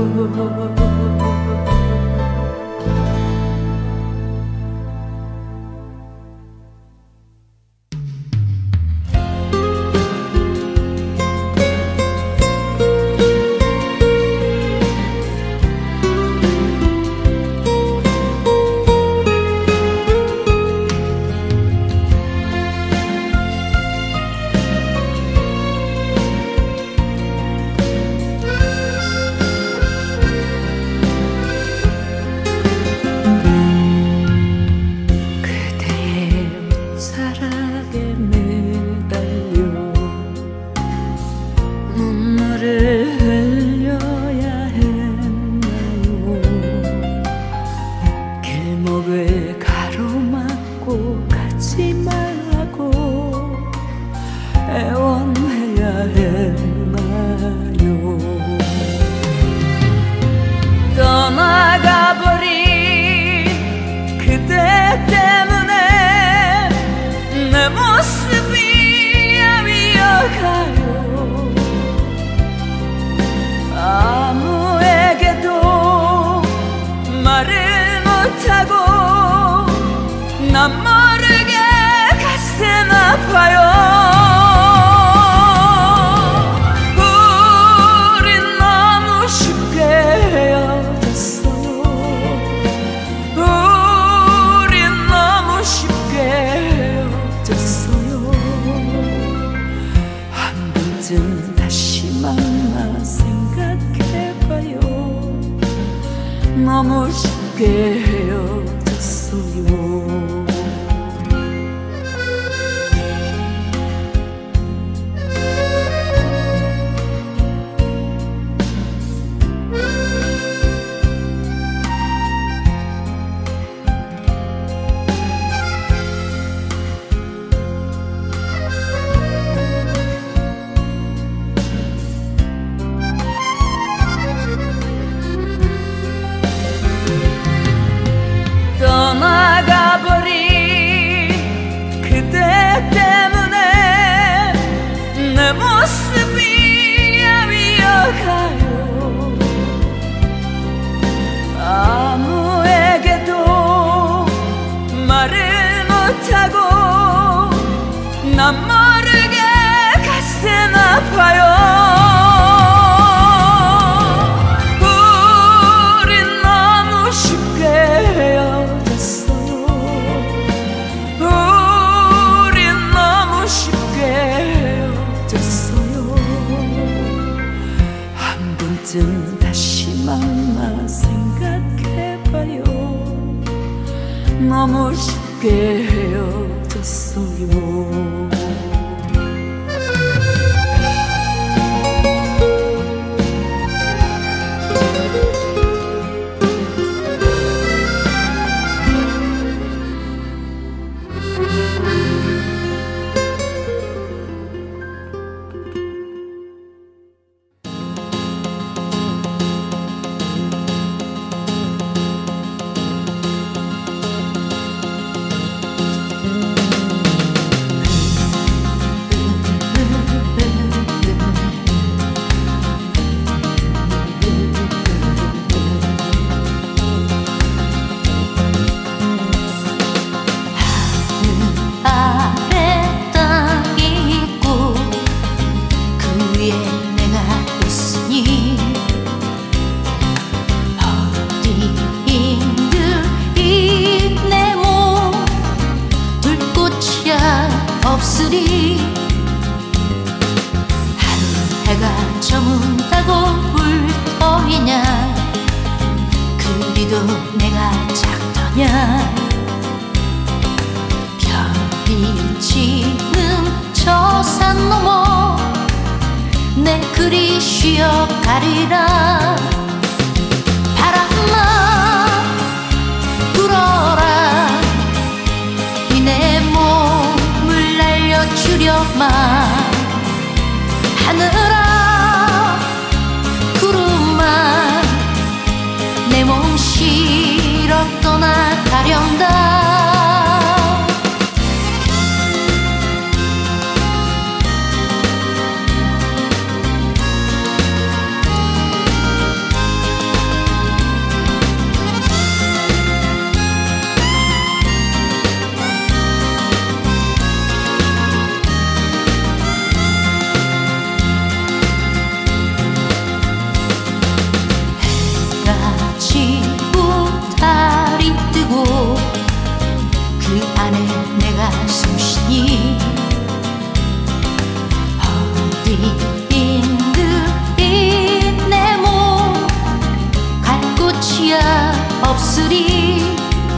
난 모르게 가슴 아파요. 우린 너무 쉽게 헤어졌어요. 우린 너무 쉽게 헤어졌어요. 한 번쯤 다시 만나 생각해봐요. 너무 쉽게 헤어졌어요. 언제쯤 다시 만나 생각해봐요. 너무 쉽게 헤어졌어요. 없으리 하루 해가 저문다고 울터이냐 그리도 내가 작더냐 별이 지는 저 산 너머 내 그리 쉬어가리라 바람아 불어라 이 내 몸을 날려주려마 하늘아 구름아 내 몸 실어 떠나가련다 그 안에 내가 숨쉬니 어디인들이 내 몸 갈 곳이야 없으리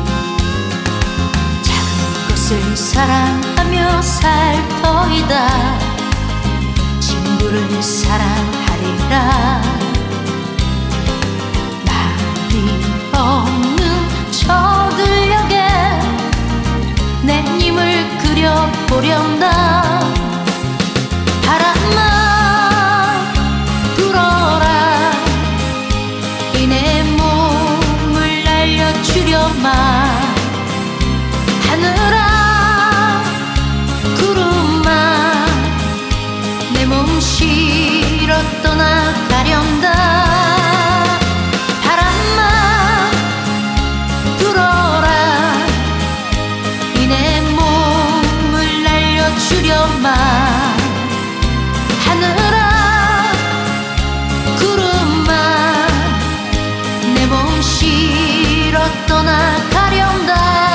작은 것을 사랑하며 살 터이다 친구를 사랑하리라 말이 없는 저들녘에 내 님을 그려보련다 바람아 불어라 이 내 몸을 날려주려마 하늘아 구름아 내 몸 실어 떠나가련다 주려마 하늘아 구름아 내 몸 실어 떠나가련다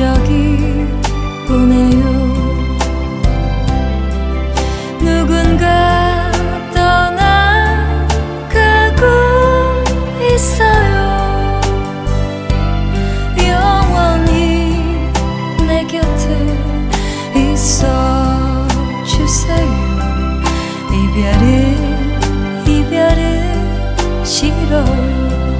적이 오네요. 누군가 떠나가고 있어요. 영원히 내 곁에 있어 주세요. 이별은 이별은 싫어요.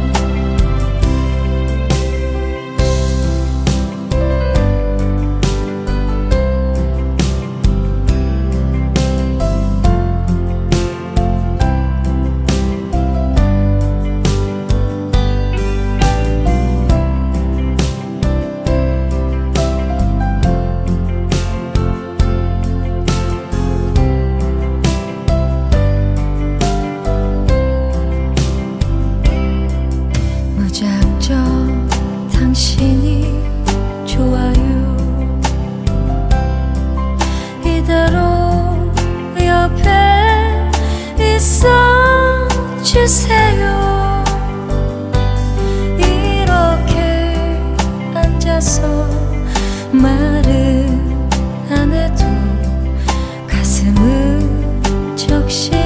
무작정 당신이 좋아요. 이대로 옆에 있어 주세요. 이렇게 앉아서 말은 안 해도 가슴은 적시